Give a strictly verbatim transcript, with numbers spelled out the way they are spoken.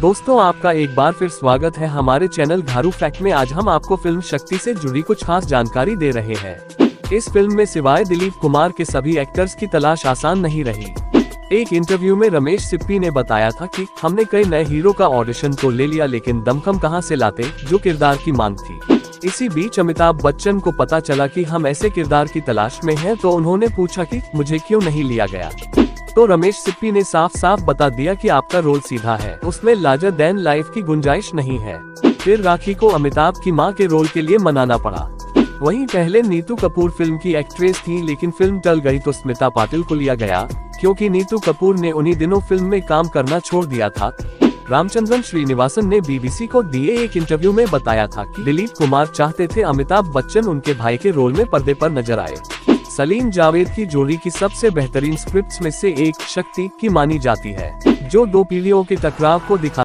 दोस्तों, आपका एक बार फिर स्वागत है हमारे चैनल घारू फैक्ट में। आज हम आपको फिल्म शक्ति से जुड़ी कुछ खास जानकारी दे रहे हैं। इस फिल्म में सिवाय दिलीप कुमार के सभी एक्टर्स की तलाश आसान नहीं रही। एक इंटरव्यू में रमेश सिप्पी ने बताया था कि हमने कई नए हीरो का ऑडिशन तो ले लिया, लेकिन दमखम कहां से लाते जो किरदार की मांग थी। इसी बीच अमिताभ बच्चन को पता चला कि हम ऐसे किरदार की तलाश में हैं, तो उन्होंने पूछा कि मुझे क्यों नहीं लिया गया। तो रमेश सिप्पी ने साफ साफ बता दिया कि आपका रोल सीधा है, उसमें लार्जर दैन लाइफ की गुंजाइश नहीं है। फिर राखी को अमिताभ की मां के रोल के लिए मनाना पड़ा। वहीं पहले नीतू कपूर फिल्म की एक्ट्रेस थी, लेकिन फिल्म टल गई तो स्मिता पाटिल को लिया गया, क्योंकि नीतू कपूर ने उन्हीं दिनों फिल्म में काम करना छोड़ दिया था। रामचंद्रन श्रीनिवासन ने बीबीसी को दिए एक इंटरव्यू में बताया था कि दिलीप कुमार चाहते थे अमिताभ बच्चन उनके भाई के रोल में पर्दे पर नजर आए। सलीम जावेद की जोड़ी की सबसे बेहतरीन स्क्रिप्ट्स में से एक शक्ति की मानी जाती है, जो दो पीढ़ियों के टकराव को दिखा